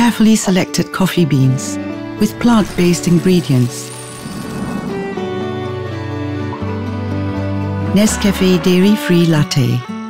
carefully selected coffee beans with plant-based ingredients. NESCAFÉ dairy-free latte.